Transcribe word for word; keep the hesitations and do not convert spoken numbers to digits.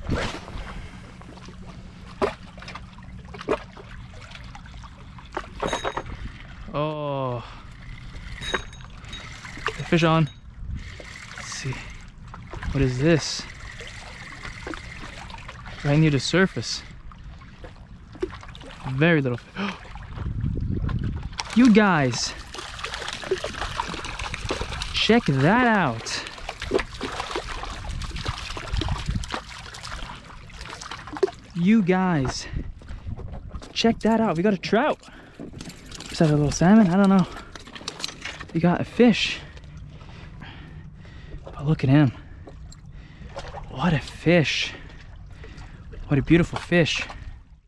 Oh, the fish on. Let's see, what is this? Right near the surface. Very little fish. You guys, check that out. You guys, check that out. We got a trout. Is that a little salmon? I don't know. We got a fish. But look at him. What a fish. What a beautiful fish.